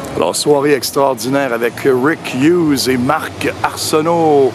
Alors, soirée extraordinaire avec Rick Hughes et Marc Arsenault.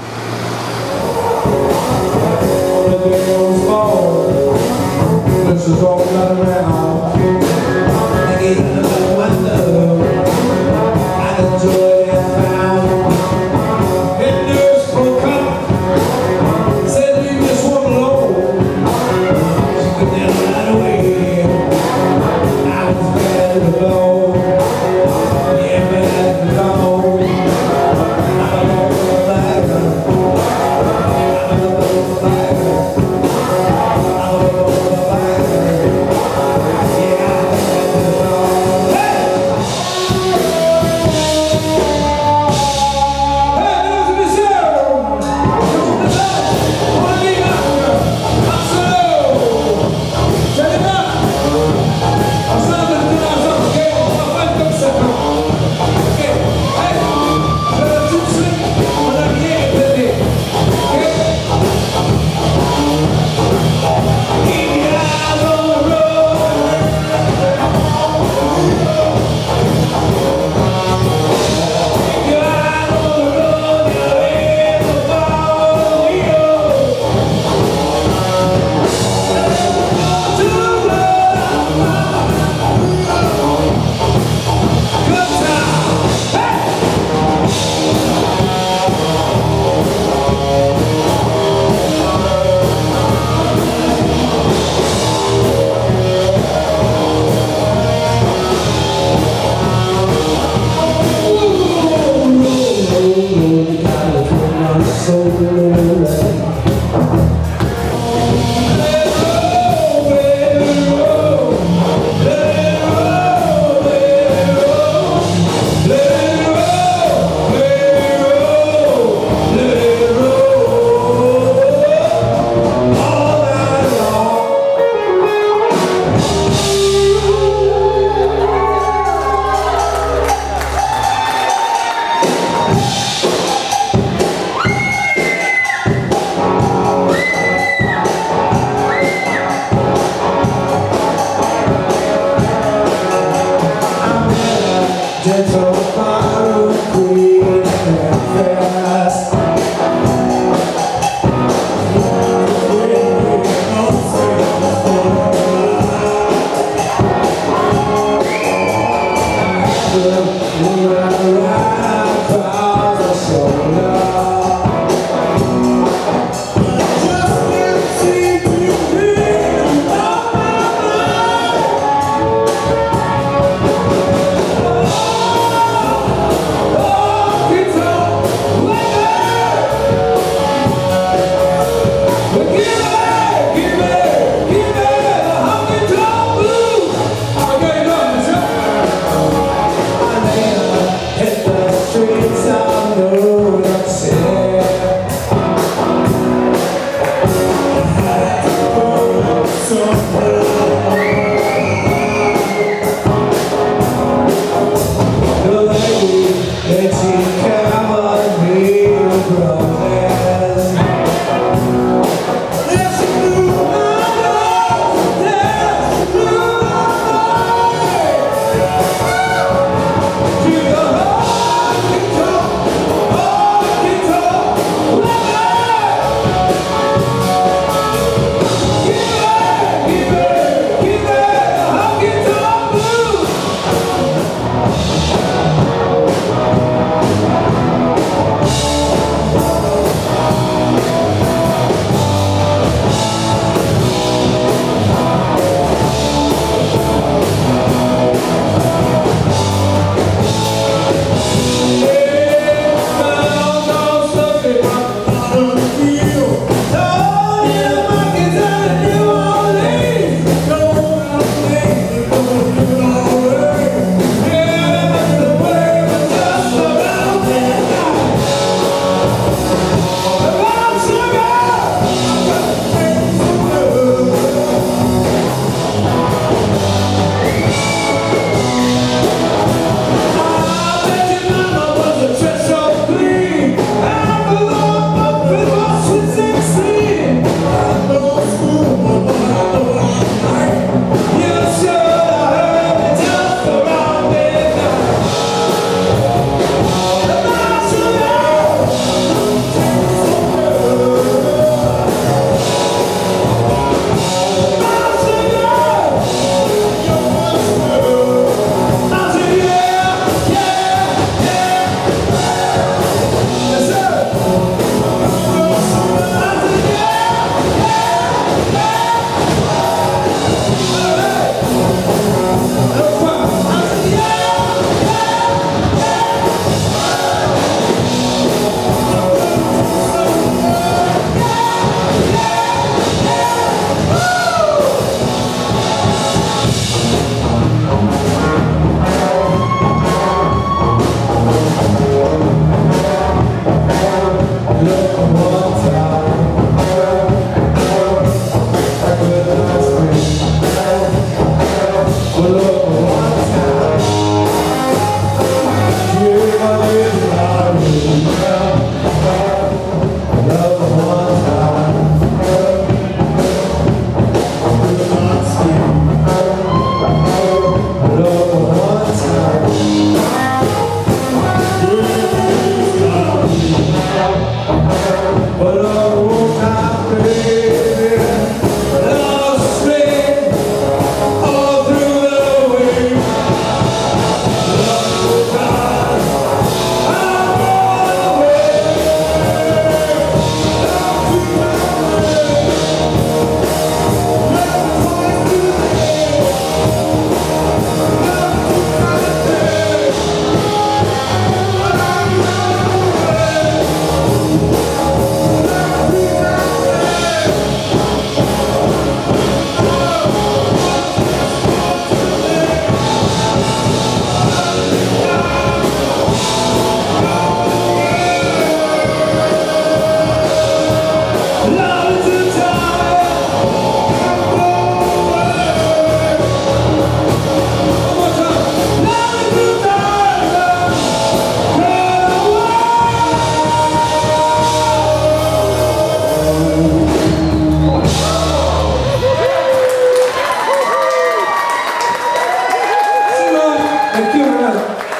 Thank you, man.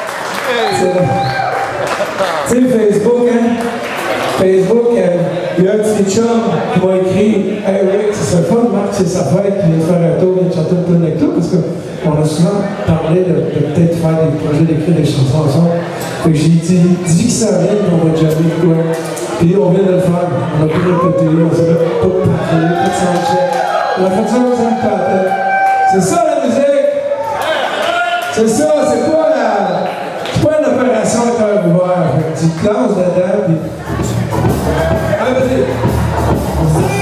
Tu sais, Facebook, hein? Facebook, il y a un petit chum qui m'a écrit « Hey Rick, ce serait fun, Marc, c'est sa fête, il vient de faire un tour, il vient de chanter une tonne avec toi, parce qu'on a souvent parlé de peut-être faire des projets, d'écrire des chansons ensemble. » Fait que j'ai dit que ça vient, puis on va jammer quoi. Puis on vient de le faire, on a pu répéter, on s'est pas parlé, pas de soundcheck. On a fait ça comme ça, une tête. C'est ça la musique! C'est ça, c'est pas une opération à cœur ouvert. Tu te lances dedans, puis... Allez, vas-y!